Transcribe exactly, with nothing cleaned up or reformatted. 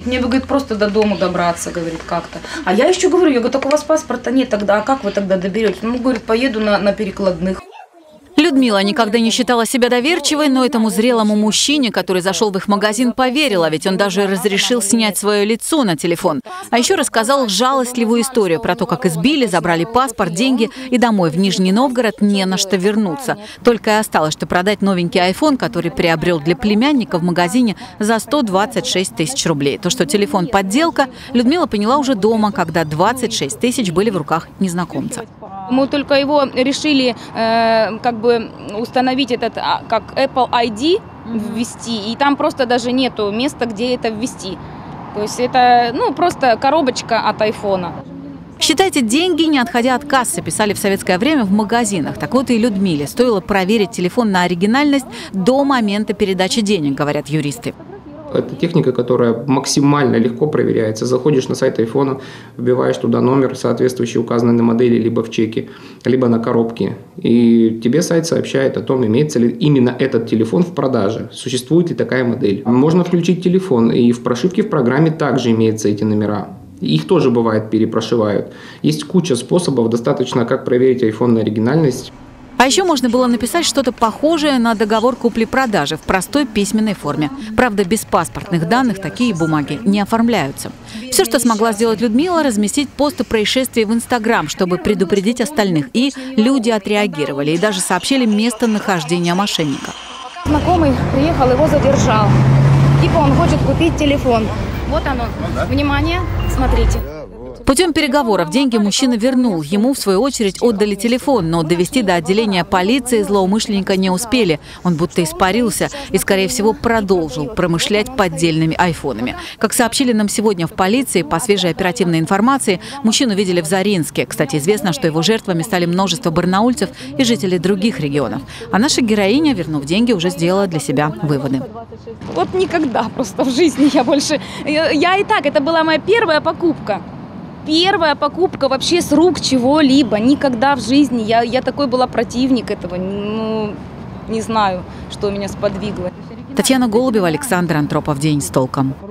мне бы, говорит, просто до дома добраться, говорит, как-то. А я еще говорю, я говорю, так у вас паспорта нет тогда, а как вы тогда доберетесь? Ну, говорит, поеду на, на перекладных. Людмила никогда не считала себя доверчивой, но этому зрелому мужчине, который зашел в их магазин, поверила, ведь он даже разрешил снять свое лицо на телефон. А еще рассказал жалостливую историю про то, как избили, забрали паспорт, деньги и домой в Нижний Новгород не на что вернуться. Только и осталось, что продать новенький айфон, который приобрел для племянника в магазине за сто двадцать шесть тысяч рублей. То, что телефон подделка, Людмила поняла уже дома, когда двадцать шесть тысяч были в руках незнакомца. Мы только его решили э, как бы установить этот как Apple ай ди ввести, и там просто даже нету места, где это ввести. То есть это ну, просто коробочка от айфона. Считайте деньги, не отходя от кассы, писали в советское время в магазинах. Так вот и Людмиле стоило проверить телефон на оригинальность до момента передачи денег, говорят юристы. Это техника, которая максимально легко проверяется. Заходишь на сайт айфона, вбиваешь туда номер, соответствующий указанный на модели, либо в чеке, либо на коробке. И тебе сайт сообщает о том, имеется ли именно этот телефон в продаже, существует ли такая модель. Можно включить телефон, и в прошивке в программе также имеются эти номера. Их тоже бывает перепрошивают. Есть куча способов, достаточно как проверить айфон на оригинальность. А еще можно было написать что-то похожее на договор купли-продажи в простой письменной форме. Правда, без паспортных данных такие бумаги не оформляются. Все, что смогла сделать Людмила, разместить пост о происшествии в Инстаграм, чтобы предупредить остальных. И люди отреагировали и даже сообщили местонахождение мошенника. Знакомый приехал, его задержал. Типа он хочет купить телефон. Вот оно. Внимание, смотрите. Путем переговоров деньги мужчина вернул. Ему, в свою очередь, отдали телефон, но довести до отделения полиции злоумышленника не успели. Он будто испарился и, скорее всего, продолжил промышлять поддельными айфонами. Как сообщили нам сегодня в полиции, по свежей оперативной информации, мужчину видели в Заринске. Кстати, известно, что его жертвами стали множество барнаульцев и жителей других регионов. А наша героиня, вернув деньги, уже сделала для себя выводы. Вот никогда просто в жизни я больше... Я и так, это была моя первая покупка. Первая покупка вообще с рук чего-либо. Никогда в жизни. Я, я такой была противник этого. Ну, не знаю, что меня сподвигло. Татьяна Голубева, Александр Антропов. День с толком.